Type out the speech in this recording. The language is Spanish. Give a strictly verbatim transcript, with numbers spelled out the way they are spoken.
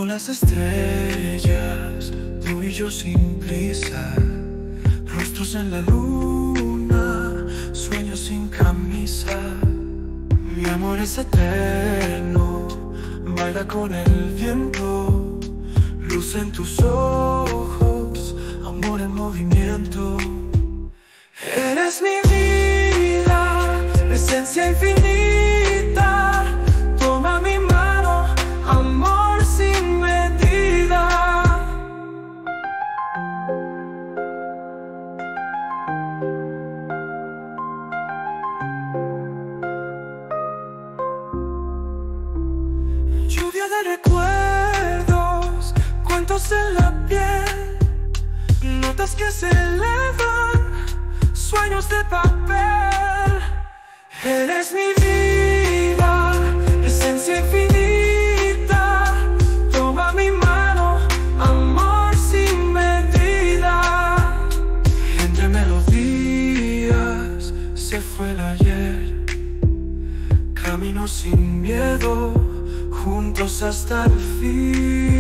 Como las estrellas, tú y yo sin prisa, rostros en la luna, sueños sin camisa. Mi amor es eterno, baila con el viento, luz en tus ojos, amor en movimiento. Eres mi vida, esencia infinita. Toma mi mano, amor sin medida. Lluvia de recuerdos, cuentos en la piel, notas que se elevan, sueños de papel. Eres mi vida, esencia infinita. Toma mi mano, amor sin medida. Entre melodías se fue el ayer, camino sin miedo, juntos hasta el fin.